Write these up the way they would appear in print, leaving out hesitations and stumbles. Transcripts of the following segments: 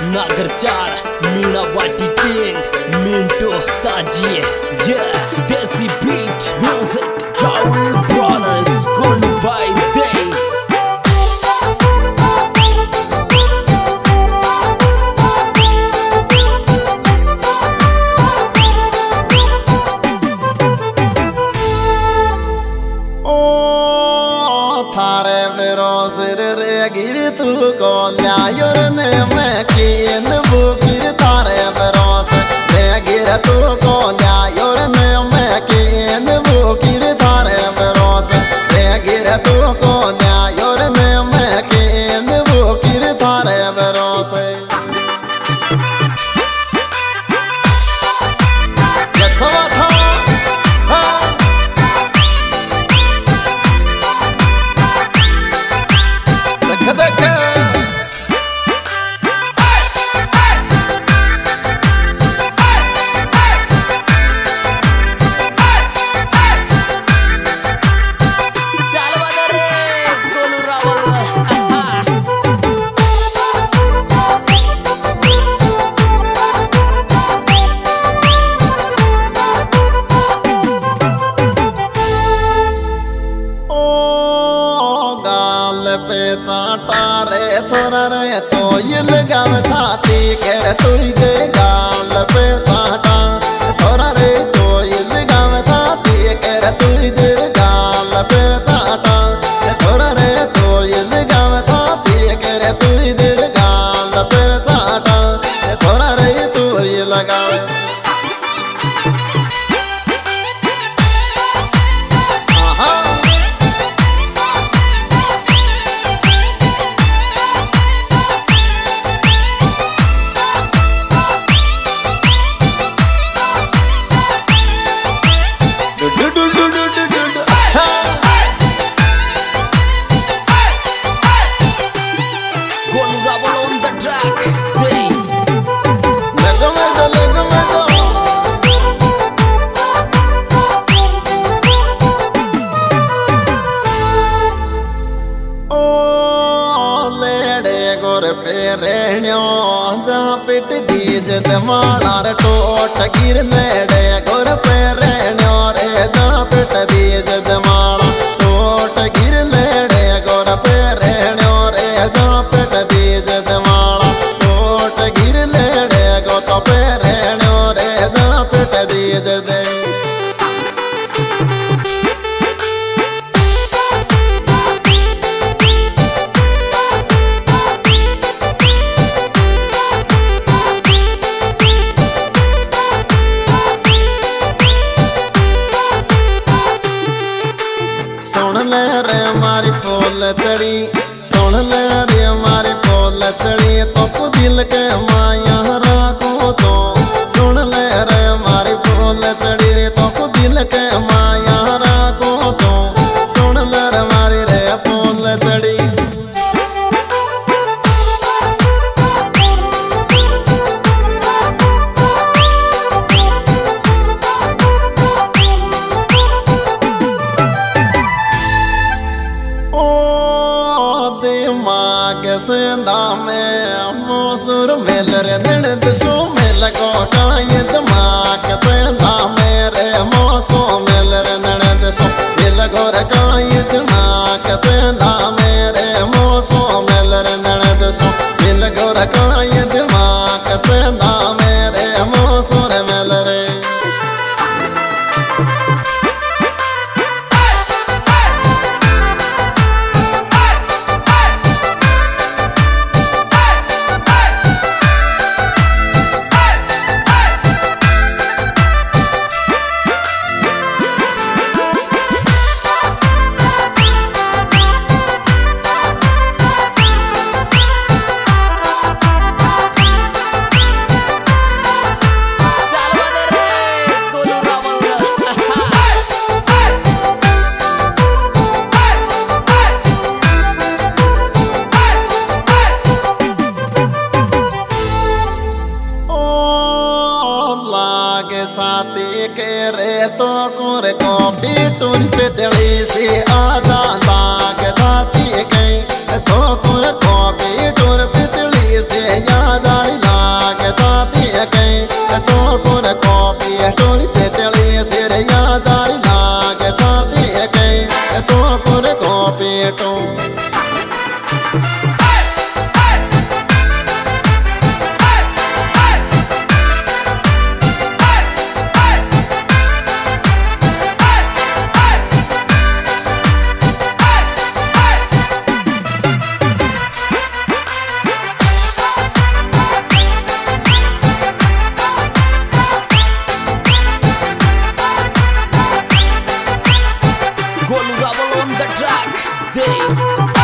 Nagarchar, Mina Wati King, Minto Taji, yeah, Desi Beat, Music, Travel Brothers, Goodbye Day. थारे विरोसर रे गिर तू को न्यायोर ने मैं किन वो गिर थारे विरोस रे गिर तू को न्यायोर ने मैं किन वो गिर थारे विरोस रे गिर तू को न्यायोर ने मैं किन वो गिर थारे विरोस पे चाटा रे छोरा रे तो ये लगाव छाती कर तू दे गाल पे चाटा छोरा रे तो ये लगाव छाती कर तू दे गाल पे चाटा छोरा रे तो ये लगाव छाती कर तू दे गाल पे चाटा छोरा रे तो ये लगाव पिट दीज मालार टोट गिर लेड़े गोर पे रेण्यो रे जा पिट दीज माला टोट गिर लेड़े गोर पे रेण्यो रे जा पिट दीज माला टोट गिर लेड़े गोर पे रेण्यो रे जा पिट दीज दे चढ़ी सुन ले रे मारी बोल चढ़ी तो दिल के माया राखो तो सुन ले रे मारी बोल चढ़ी रे तो दिल के माया राखो तो सुन ले रे मारी रे बोल चढ़ी सेंधा में मोसुर मेल रे दिन दशो मेल को काये दिमाग सेंधा मेरे मोसो मेल रे दिन दशो मेल गोर काये दिमाग सेंधा मेरे मोसो मेल रे दिन दशो मेल गोर काये दिमाग सेंधा मेरे मोसो रे मेल रे on the track, Dave.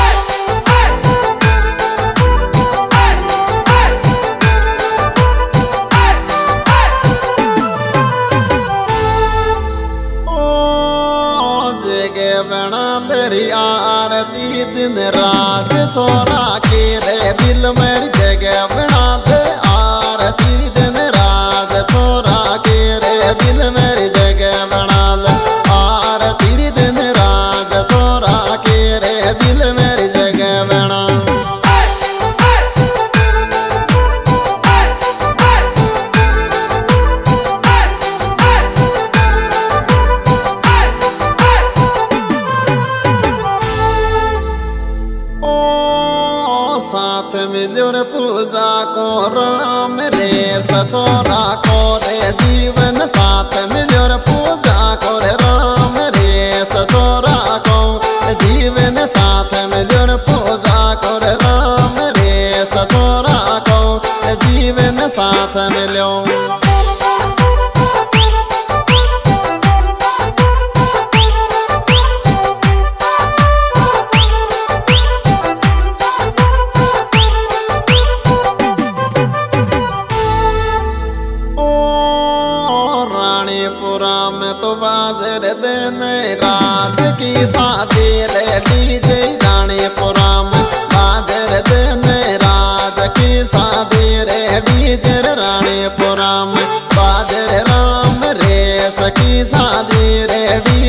बना तेरी आरती दिन रात छोरा के रे दिल मेरी जगह बना दे आरती दिन रात छोरा के रे दिल मेरी जगह बना दे आरती दिन रात छोरा के रे दिल मेरी जगह बना साथ मिलो रे पूजा को राम रे ससुरा को रे जीवन साथ मिलो रे पूजा को रे राम रे ससुरा को जीवन साथ मिलो रे पूजा को रे राम रे ससुरा को जीवन साथ मिलो रानीपुरा में तो बाजर दिन रात की शादी रे डीजे रानीपुरा में बाजर दिन रात की शादी रे डीजे रानीपुरा में बाजर राम रे सखी शादी रे